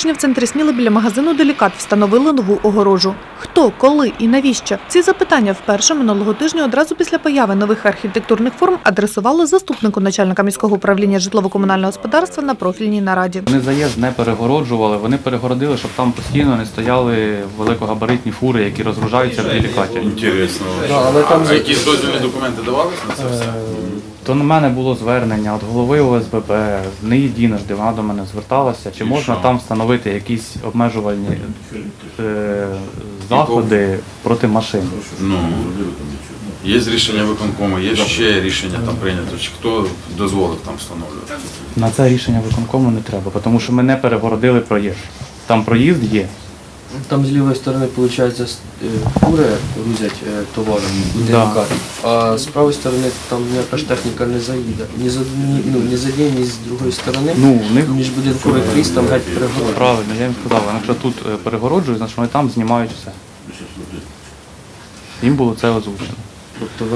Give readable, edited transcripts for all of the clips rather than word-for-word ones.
тижня в центрі Сміли біля магазину «Делікат» встановили нову огорожу. Хто, коли і навіщо? Ці запитання вперше минулого тижня одразу після появи нових архітектурних форм адресували заступнику начальника міського управління житлово-комунального господарства на профільній нараді. Вони заїзд не перегороджували, вони перегородили, щоб там постійно не стояли великогабаритні фури, які розгружаються в «Делікаті». Інтересно. А якісь дозвільні документи давалися на це все? То на мене було звернення від голови ОСББ, не єдиножди вона до мене зверталася, чи можна там встановити якісь обмежувальні заходи проти машин. Є рішення виконкому, є ще рішення там прийнято, чи хто дозволив там встановлювати? На це рішення виконкому не треба, тому що ми не перегородили проїзд. Там проїзд є. Там з лівої сторони, виходить, фури грузять товар у «Делікат», а з правої сторони там ніяка ж техніка не заїде. Ні з однієї, ні з другої сторони, міжбудинковий проїзд там геть перегороджує. Правильно, я їм сказав, якщо тут перегороджують, значить вони там знімають все. Їм було це озвучено. Тобто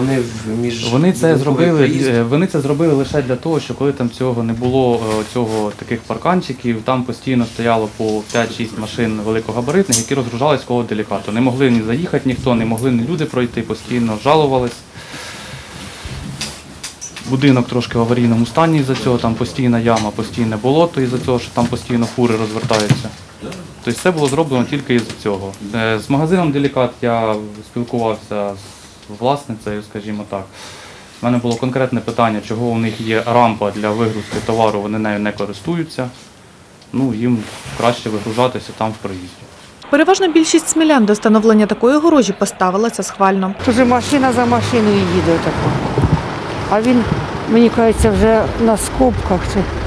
вони це зробили лише для того, що коли там цього не було, таких парканчиків, там постійно стояло по 5-6 машин великогабаритних, які розгружались коло «Делікату». Не могли ні заїхати ніхто, не могли ні люди пройти, постійно жалувались. Будинок трошки в аварійному стані із-за цього, там постійна яма, постійне болото із-за цього, що там постійно фури розвертаються. Тобто це було зроблено тільки із-за цього. З магазином «Делікат» я спілкувався з власницею, скажімо так. У мене було конкретне питання, чого у них є рампа для вигрузки товару, вони нею не користуються. Їм краще вигружатися там в проїзді. Переважна більшість смілян до встановлення такої огорожі поставилася схвально. Вже машина за машиною їде тако. А він, мені кажеться, вже на скобках.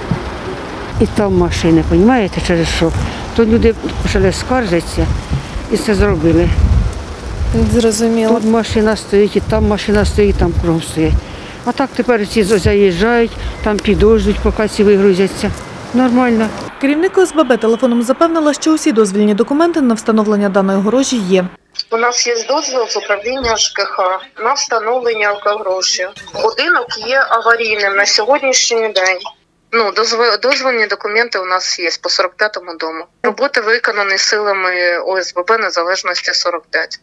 І там машини, розумієте, через що? То люди почали скаржитися і це зробили. Зрозуміло. Тут машина стоїть, і там машина стоїть, там кругом стоїть. А так тепер ці заїжджають, там підождуть, поки ці вигрузяться. Нормально. Керівник ОСББ телефоном запевнила, що усі дозвільні документи на встановлення даної огорожі є. У нас є дозвіл з управління ЖКХ на встановлення огорожі. Будинок є аварійним на сьогоднішній день. Дозвільні документи у нас є по 45-му дому. Роботи виконані силами ОСББ Незалежності 45.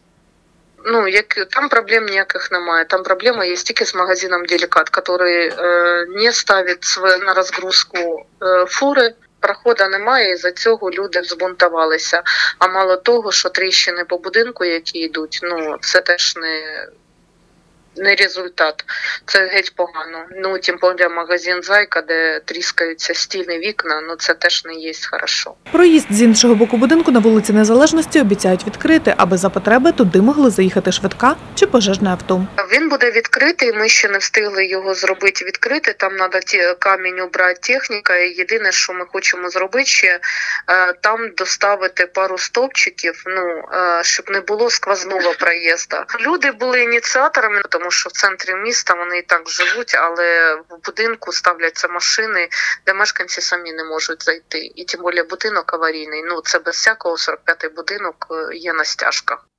Там проблем ніяких немає. Там проблема є тільки з магазином «Делікат», який не ставить на розгрузку фури. Проходу немає, і за цього люди збунтувалися. А мало того, що тріщини по будинку, які йдуть, це теж не результат. Це геть погано. Тим більше магазин «Зайка», де тріскаються стіни, вікна, це теж не є хорошо. Проїзд з іншого боку будинку на вулиці Незалежності обіцяють відкрити, аби за потреби туди могли заїхати швидка чи пожежне авто. Він буде відкритий, ми ще не встигли його зробити відкрити, там треба камінь убрати, техніка. І єдине, що ми хочемо зробити ще, там доставити пару стовпчиків, щоб не було сквозного проїзду. Люди були ініціаторами, тому що в центрі міста вони і так живуть, але в будинку ставляться машини, де мешканці самі не можуть зайти. І тим більше будинок аварійний, це без всякого 45-й будинок є на стяжках.